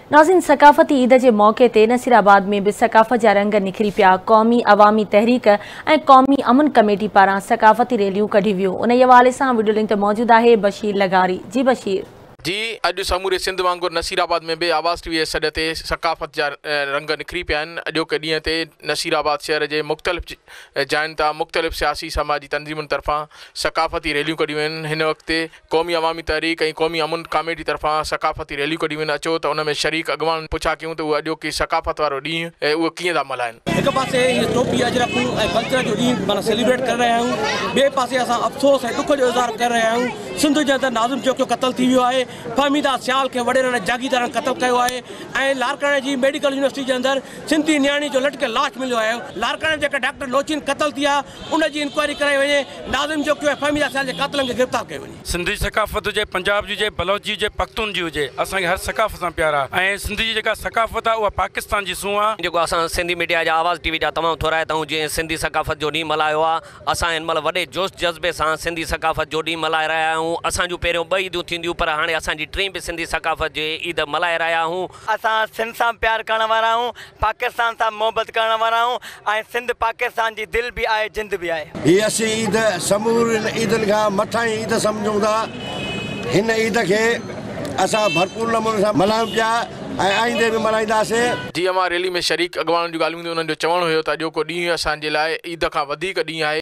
नाज़रीन, सकाफ़ती ईद के मौके ते नसीराबाद में भी सकाफ़त जा रंग निखरी पिया। क़ौमी अवामी तहरीक ऐं क़ौमी अमन कमेटी पारां सकाफ़ती रैलियूं कढी वियूं। उन हवाले सां वीडियो लिंक ते मौजूद है बशीर लगारी। जी बशीर जी, अॼु समूरे सिंध वांगुरु नसीराबाद में भी आवाज़ टीवी सॾ ते सकाफ़त जा रंग निखरी पिया आहिनि। अॼोके ॾींहं ते नसीराबाद शहर जे मुख़्तलिफ़ जायुनि तां मुख़्तलिफ़ सियासी समाजी तंज़ीमुनि तरफ़ां सकाफ़ती रैलियूं कढियूं आहिनि। हिन वक़्तु क़ौमी अवामी तहरीक ऐं क़ौमी अमन कमेटी तरफ़ां सकाफ़ती रैलियूं कढियूं आहिनि। अचो त उन में शरीक अॻवान पुछा कयूं त उहे अॼोकी सकाफ़त वारो ॾींहुं उहो कीअं था मल्हाइनि। हिकु पासे टोपी अजरक ऐं कल्चर जो ॾींहुं माना सेलिब्रेट करे रहिया आहियूं, ॿिए पासे असां अफ़सोस ऐं ॾुख जो इज़हार करे रहिया आहियूं। सिंध जे अंदरि नाज़िम चौक जो क़त्ल थी वियो आहे। फहमीदा सियाल खे वॾेरनि जागीरदार क़त्ल कयो आहे ऐं लारकाणे जी मेडिकल यूनिवर्सिटी जे अंदरि सिंधी नियाणी जो लटके लाश मिलियो आहे। लारकाणे में जेका डॉक्टर लोचिन क़त्ल थी आहे उन जी इंक्वायरी कराई वञे। नाज़िम चौक जो फहमीदा सियाल जे क़ातिलनि खे गिरफ़्तार कयो वञे। सिंधी सकाफ़त हुजे, पंजाब जी हुजे, बलोच जी हुजे, पख्तून जी हुजे, असांखे हर सकाफ़त सां प्यार आहे ऐं सिंध जी जेका सकाफ़त आहे उहा पाकिस्तान जी सूंह आहे। जेको असां सिंधी मीडिया जा आवाज़ टीवी जा तमामु थोरा आहियूं जीअं सिंधी सकाफ़त जो ॾींहुं मल्हायो आहे। असां हिन महिल वॾे जोश जज़्बे सां सिंधी सकाफ़त जो ॾींहुं मल्हाए रहिया आहियूं। असांजूं पहिरियों 2 ईदूं थींदियूं पर हाणे असांजी 3 बि सिंधी सकाफ़त जी ईद मल्हाए रहिया आहियूं। असां सिंध सां प्यार करण वारा आहियूं, पाकिस्तान सां मोहबत करण वारा आहियूं ऐं सिंध पाकिस्तान जी दिलि बि आहे, जिंद बि आहे। हीअ असीं ईद समूरी ईदनि खां मथां ई ईद सम्झूं था। हिन ईद खे असां भरपूर नमूने सां मल्हायूं पिया ऐं आईंदे बि मल्हाईंदासीं। जीअं मां रैली में शरीक अॻवान जूं ॻाल्हियूं उन्हनि जो चवणु हुयो त अॼोको ॾींहुं असांजे लाइ ईद खां वधीक ॾींहुं आहे।